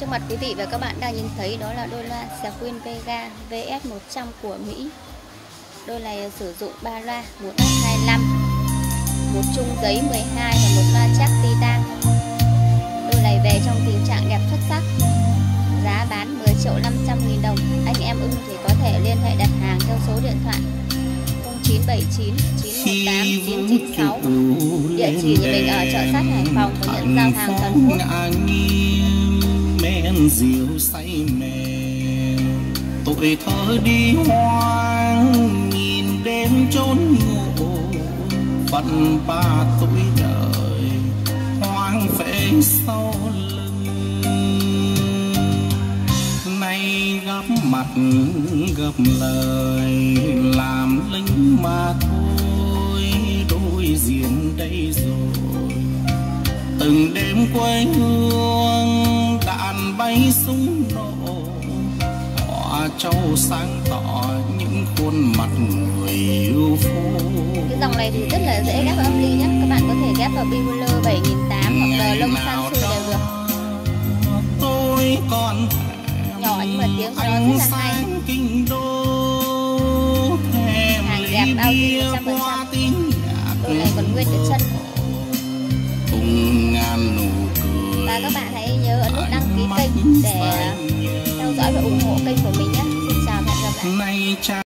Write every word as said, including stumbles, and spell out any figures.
Trước mặt quý vị và các bạn đang nhìn thấy đó là đôi loa Squier Vega V S một trăm của Mỹ. Đôi này sử dụng ba loa, một ép hai mươi lăm, một chung giấy mười hai và một loa chắc titan. Đôi này về trong tình trạng đẹp xuất sắc. Giá bán mười triệu năm trăm nghìn đồng. Anh em ưng thì có thể liên hệ đặt hàng theo số điện thoại không chín bảy chín chín một tám chín chín sáu. Địa chỉ của mình ở chợ Sắt Hải Phòng và nhận giao hàng toàn quốc. Men rượu say mê, tuổi thơ đi hoang nhìn đêm trốn ngủ, phận ba tuổi đời hoang phế sau lưng. Nay gặp mặt gặp lời làm lính mà thôi, đối diện đây rồi từng đêm quê hương đạn bay súng nổ, họ trâu sáng tỏ những khuôn mặt người yêu phố. Cái dòng này thì rất là dễ ghép vào âm ly nhé. Các bạn có thể ghép vào Bibular bảy nghìn tám trăm hoặc là lông san su đều được. Tôi còn nhỏ nhưng mà tiếng của nó rất là hay. Hàng đẹp bao tiêu một trăm phần trăm. Đôi này còn nguyên cái chân. Và các bạn hãy nhớ ấn nút đăng ký kênh để theo dõi và ủng hộ kênh của mình nhé. Xin chào và hẹn gặp lại.